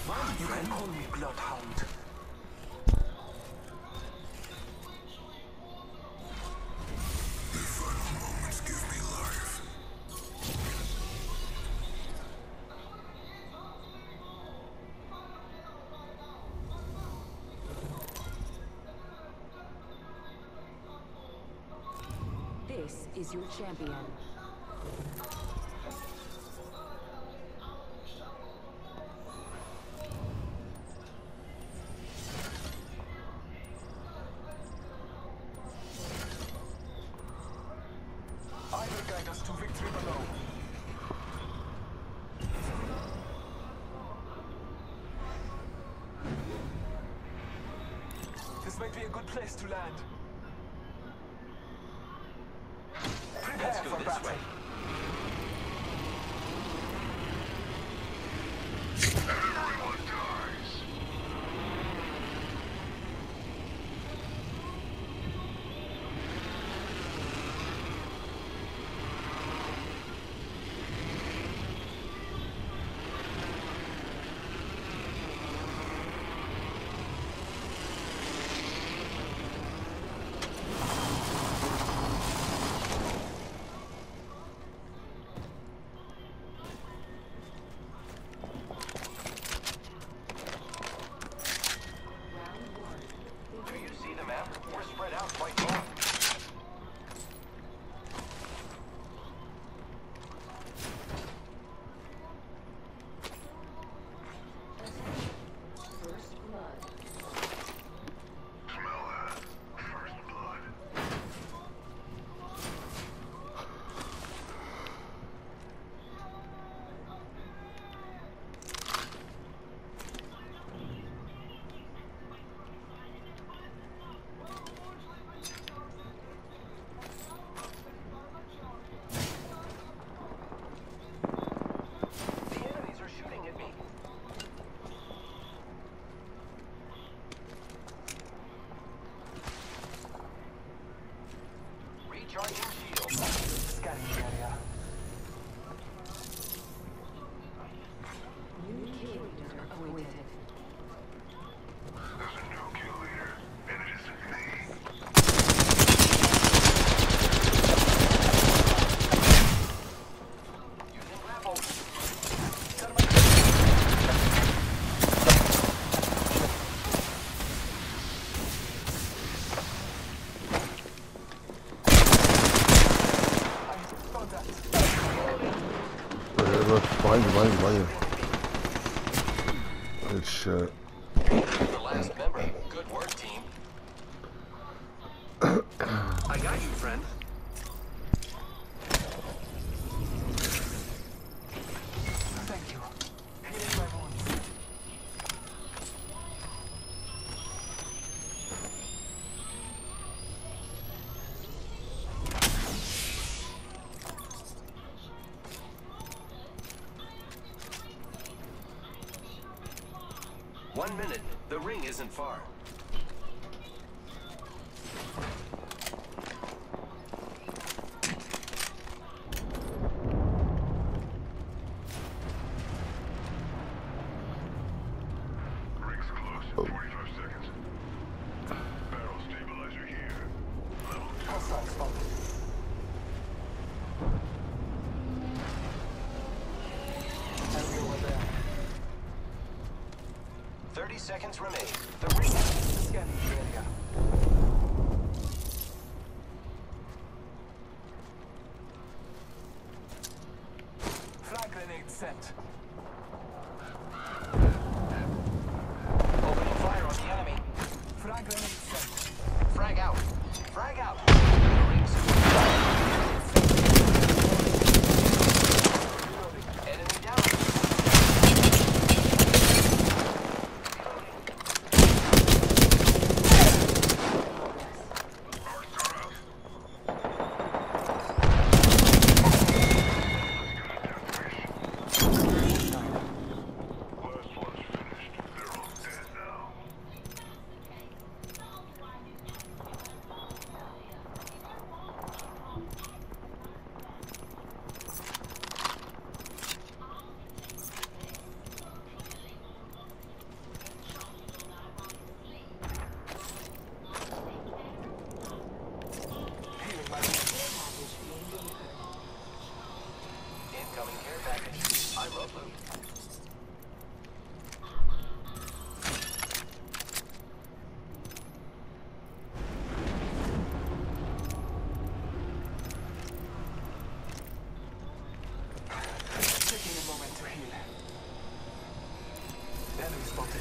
fine, you can call me Bloodhound. This is your champion. I will guide us to victory below. This might be a good place to land. Let's go this way. Everyone dies. Do you see the map? We're spread out quite far. First blood. Smell that. First blood. The enemies are shooting at me. Recharging shield. Scanning the area. New kill leader appointed. There's a new kill leader, and it isn't me. Using grapple. Contact. Behind you. Good shit. The last member. Good work, team. I got you, friend. Thank you. Healing my wounds. One minute. The ring isn't far. Ring's close. 45 seconds. Barrel stabilizer here. Level Hostile spotted. Enemy over there. 30 seconds remain. The ring. Scanning the area. Flag grenade sent. Opening fire on the enemy. Frag grenade sent. Frag out. Frag out. The ring's enemy down. Enemy spotted.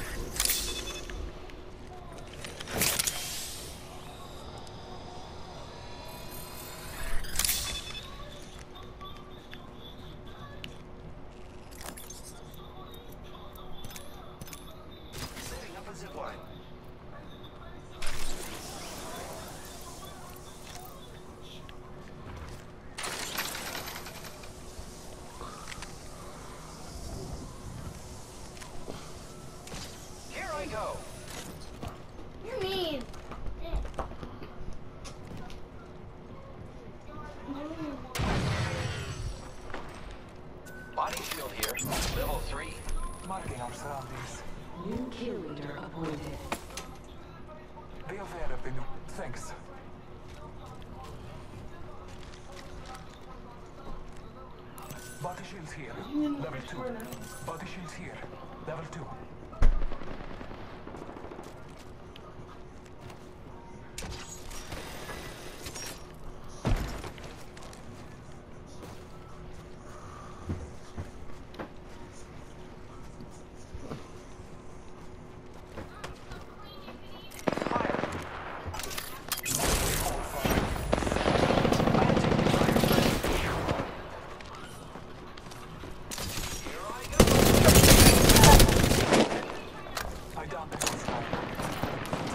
Setting up a zip line. Here I go. You're mean. Body shield here. Level 3. Marking our surroundings. New kill leader appointed. Be aware of the new. Thanks. Body shields here. Level 2. Body shields here. Level 2. I downed the hostile.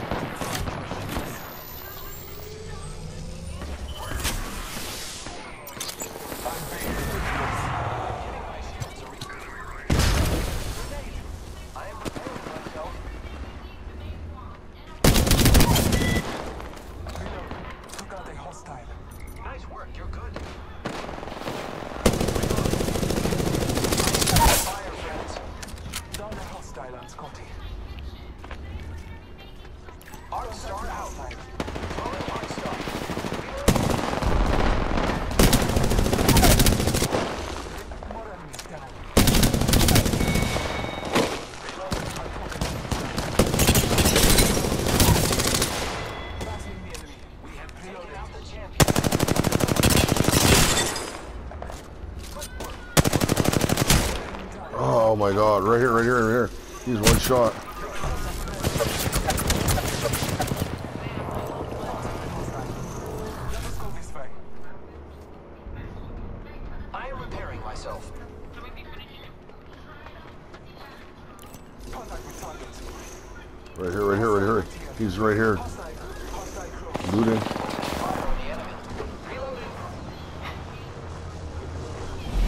I'm being ridiculous. Getting my shields a grenade. I am preparing myself. Reload. Took out a hostile. Nice work. You're good. Fire, friends. Down a hostile on Scotty. Arc star out. Hostile. Throwing arc star. More enemies down. Battling the enemy. We have taken out the champion. Oh my god, right here, right here, right here. He's one shot. Let us go this way. I am repairing myself. Contact with target. Right here, right here, right here. He's right here. Hostile. Hostile close. Looting. Fire on the enemy. Reloading.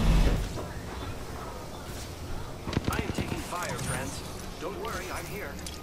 I am taking fire, friends. Don't worry, I'm here.